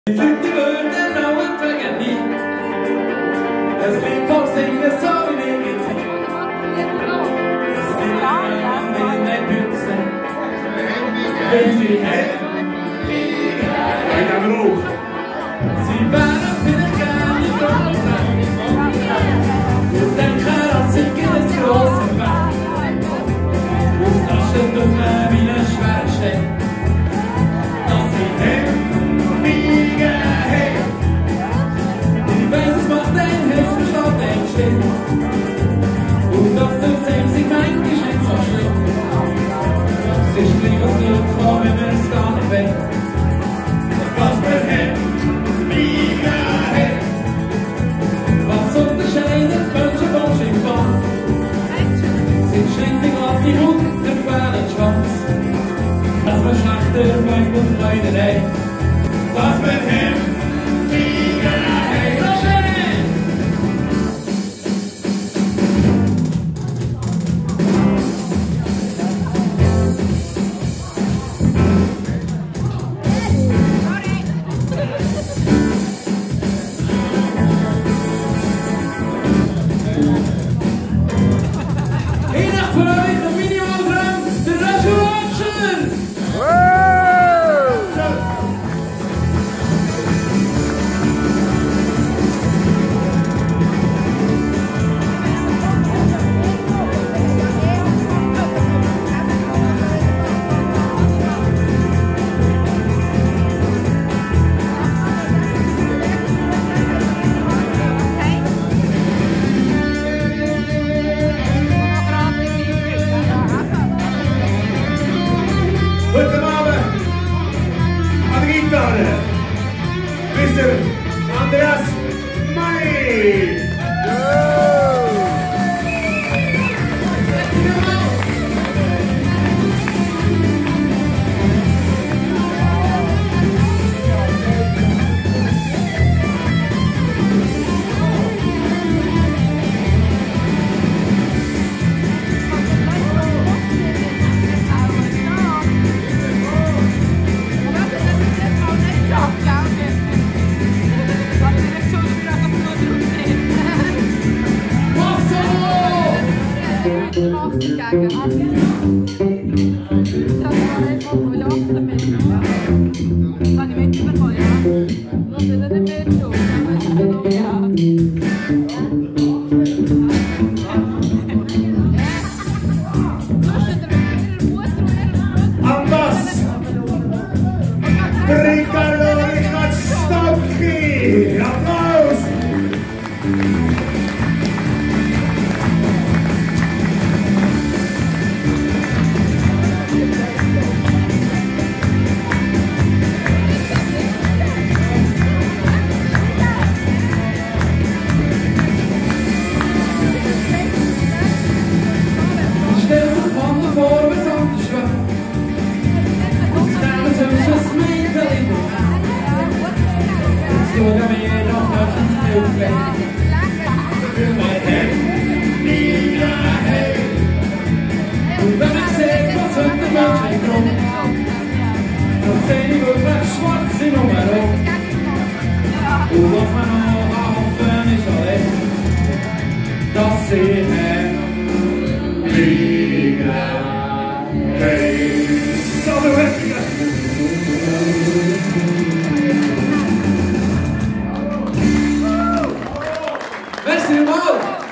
Die Wörter dauern vergessen. Das Lied vom Singen so wie die Gitarre. Das Lied am in der Büchse. Wenn sie hätten, ich habe Rauch. Sie waren vielleicht gar nicht groß und denken an Singen des großen Mann. Und das steht doch mal wie ein Schwerstein. Dass sie hätten. Und doch tut es sich manchmal nicht so schlimm. Es ist gleich was zurückgekommen, wenn wir es gar nicht wollen. Was wir haben, wie wir haben. Was unterscheidet Menschen vom Schimpfmann? Sind schlichtig auf die Hut, der fährt Schwanz. Dass wir schlechter wollen und Freude haben. Was wir haben, wie wir haben. Guten Abend an der Gitarre, Mr. Andreas Mani. Ricardo Richard Stocki, applaus! Stell dir von der vor, was anders war. Und sie nehmen sonst das Mädchen in den Hand. Jetzt schauen wir noch auf den Hilfe. Für mein Hemd, nie hey. Und wenn ich sehe, was heute der Mensch kommt, dann sehe ich wirklich schwarze Nummer. Und was man noch hoffen ist allein, dass sie haben. Hey, Sonne Merci mal!